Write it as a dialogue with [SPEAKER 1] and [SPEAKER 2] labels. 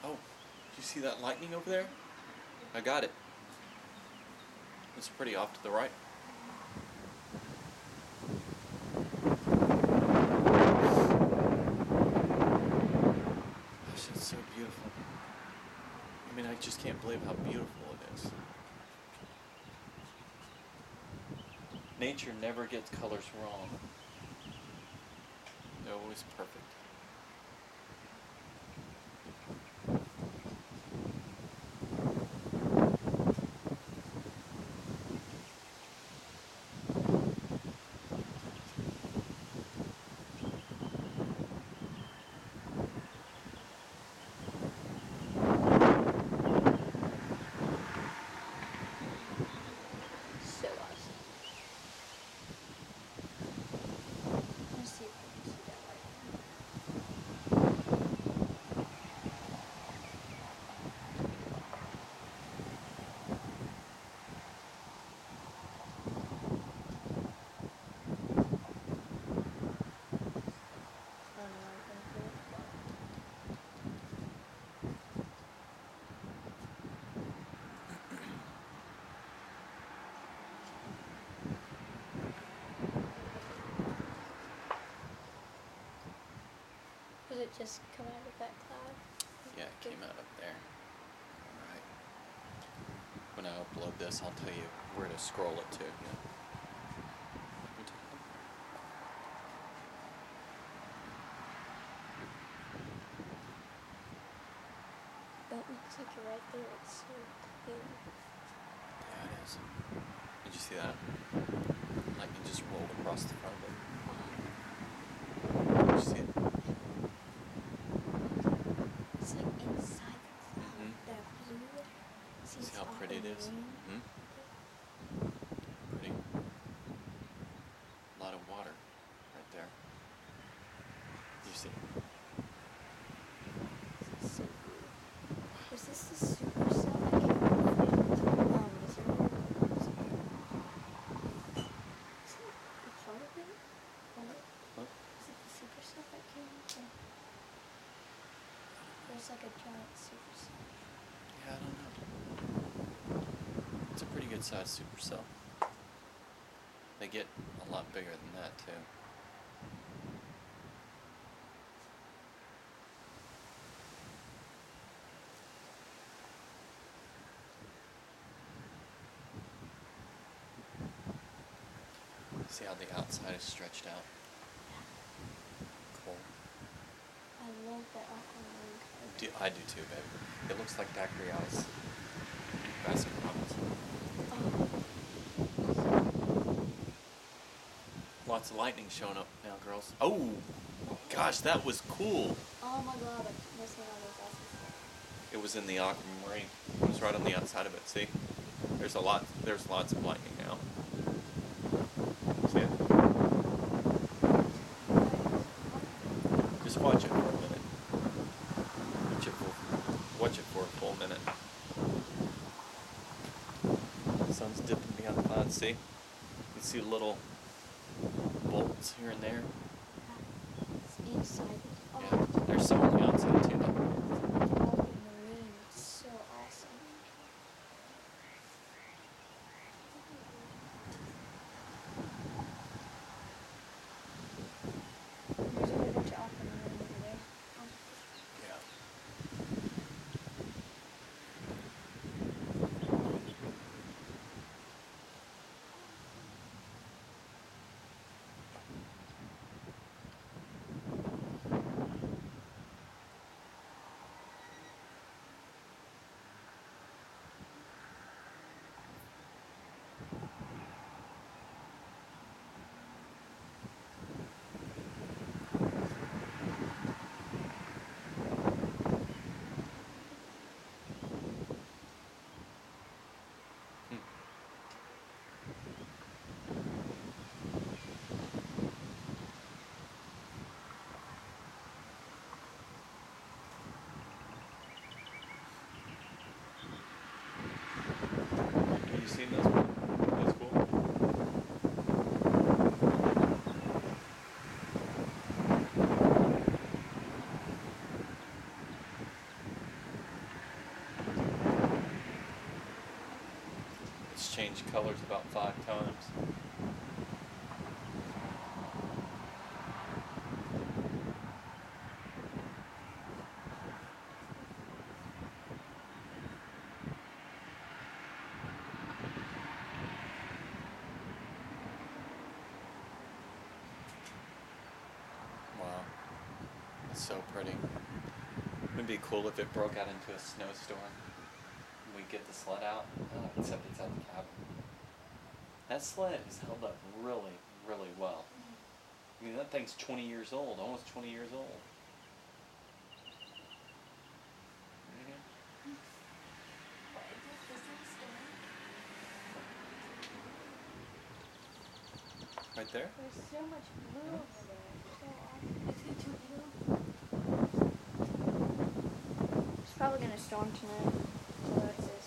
[SPEAKER 1] Oh, did you see that lightning over there? I got it. It's pretty off to the right. Gosh, it's so beautiful. I mean, I just can't believe how beautiful it is. Nature never gets colors wrong. They're always perfect.
[SPEAKER 2] So awesome. Let's see if we can see that Does it just come out of that cloud?
[SPEAKER 1] Yeah, it came out up there. Alright. When I upload this, I'll tell you where to scroll it to. Yeah.
[SPEAKER 2] That looks like you're right there. It's so clear.
[SPEAKER 1] Yeah, it is. Did you see that? Lightning just rolled across the front of it. Did you see it?
[SPEAKER 2] It's like inside the cloud.
[SPEAKER 1] Mhm.
[SPEAKER 2] That blue.
[SPEAKER 1] See how pretty it is? Hmm? Pretty. A lot of water right there. You see?
[SPEAKER 2] This is so cool. Was this the Supercell that came out of Missouri? Is it a part of it? Or
[SPEAKER 1] Huh?
[SPEAKER 2] is it the Supercell that came out of? There's like a giant Supercell.
[SPEAKER 1] Yeah, I don't know. It's a pretty good sized supercell. They get a lot bigger than that too. See how the outside is stretched out? Cool.
[SPEAKER 2] I love that aquamarine color.
[SPEAKER 1] I do too, baby. It looks like daiquiri ice. Basket Robbins. Lots of lightning showing up now, girls. Oh, gosh, that was cool.
[SPEAKER 2] Oh my god, I'm missing all those ices.
[SPEAKER 1] It was in the aquamarine. It was right on the outside of it. See? There's lots of lightning now. See it? Just watch it for a minute. Watch it for a full minute. The sun's dipping behind the clouds. See? You can see little bolts here and there.
[SPEAKER 2] It's inside. Oh,
[SPEAKER 1] Yeah, there's some on the outside too.
[SPEAKER 2] aquamarine. It's so awesome. There's a whole bunch of aquamarine over there.
[SPEAKER 1] Yeah. changed colors about 5 times. Wow, it's so pretty. It'd be cool if it broke out into a snowstorm. We get the sled out, except it's at the cabin. That sled has held up really, really well. I mean, that thing's 20 years old, almost 20 years old. Right there?
[SPEAKER 2] There's so much blue over there. It's so awesome. It's probably gonna storm tonight. So that's it.